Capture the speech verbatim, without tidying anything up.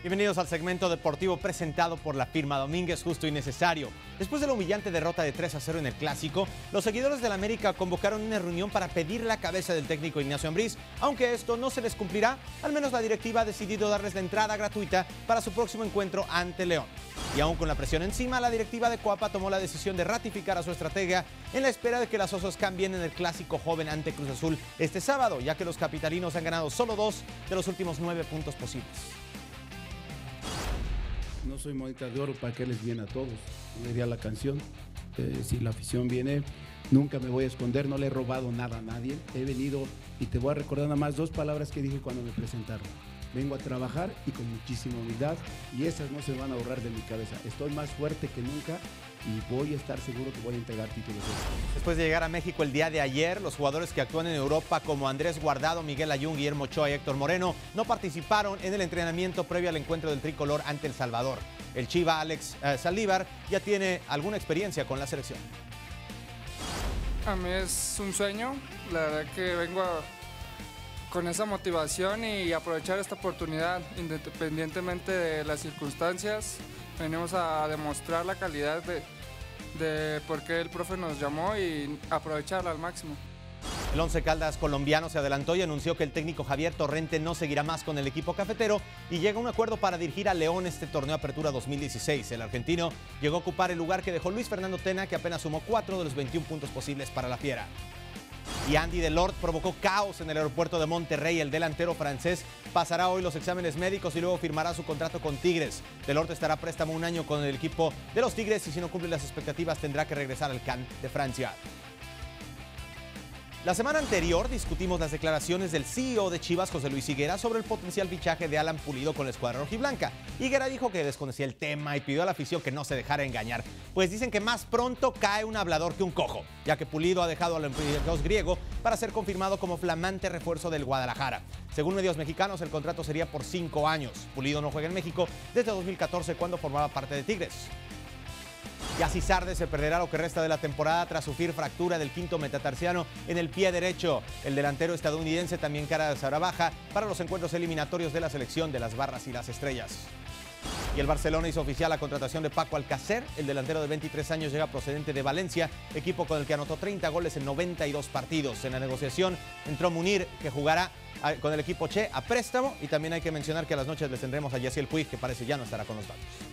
Bienvenidos al segmento deportivo presentado por la firma Domínguez Justo y Necesario. Después de la humillante derrota de tres a cero en el Clásico, los seguidores del América convocaron una reunión para pedir la cabeza del técnico Ignacio Ambriz. Aunque esto no se les cumplirá, al menos la directiva ha decidido darles la entrada gratuita para su próximo encuentro ante León. Y aún con la presión encima, la directiva de Coapa tomó la decisión de ratificar a su estratega en la espera de que las Osos cambien en el Clásico joven ante Cruz Azul este sábado, ya que los capitalinos han ganado solo dos de los últimos nueve puntos posibles. No soy monita de oro para que les viene a todos, le diría la canción. Eh, si la afición viene, nunca me voy a esconder, no le he robado nada a nadie. He venido y te voy a recordar nada más dos palabras que dije cuando me presentaron. Vengo a trabajar y con muchísima humildad, y esas no se van a ahorrar de mi cabeza. Estoy más fuerte que nunca y voy a estar seguro que voy a entregar títulos. Después de llegar a México el día de ayer, los jugadores que actúan en Europa como Andrés Guardado, Miguel Ayun, Guillermo Ochoa y Héctor Moreno no participaron en el entrenamiento previo al encuentro del tricolor ante El Salvador. El Chiva Alex eh, Saldívar ya tiene alguna experiencia con la selección. A mí es un sueño, la verdad que vengo a con esa motivación y aprovechar esta oportunidad independientemente de las circunstancias. Venimos a demostrar la calidad de, de por qué el profe nos llamó y aprovecharla al máximo. El Once Caldas colombiano se adelantó y anunció que el técnico Javier Torrente no seguirá más con el equipo cafetero y llega a un acuerdo para dirigir a León este torneo Apertura dos mil dieciséis. El argentino llegó a ocupar el lugar que dejó Luis Fernando Tena, que apenas sumó cuatro de los veintiún puntos posibles para la Fiera. Y Andy Delort provocó caos en el aeropuerto de Monterrey. El delantero francés pasará hoy los exámenes médicos y luego firmará su contrato con Tigres. Delort estará a préstamo un año con el equipo de los Tigres y si no cumple las expectativas tendrá que regresar al Cannes de Francia. La semana anterior discutimos las declaraciones del C E O de Chivas, José Luis Higuera, sobre el potencial fichaje de Alan Pulido con la escuadra rojiblanca. Higuera dijo que desconocía el tema y pidió a la afición que no se dejara engañar, pues dicen que más pronto cae un hablador que un cojo, ya que Pulido ha dejado al Olympiacos griego para ser confirmado como flamante refuerzo del Guadalajara. Según medios mexicanos, el contrato sería por cinco años. Pulido no juega en México desde dos mil catorce, cuando formaba parte de Tigres. Yassi Sarde se perderá lo que resta de la temporada tras sufrir fractura del quinto metatarsiano en el pie derecho. El delantero estadounidense también será baja para los encuentros eliminatorios de la selección de las Barras y las Estrellas. Y el Barcelona hizo oficial la contratación de Paco Alcácer. El delantero de veintitrés años llega procedente de Valencia, equipo con el que anotó treinta goles en noventa y dos partidos. En la negociación entró Munir, que jugará con el equipo Che a préstamo, y también hay que mencionar que a las noches les tendremos a Yaciel Puig, que parece ya no estará con los datos.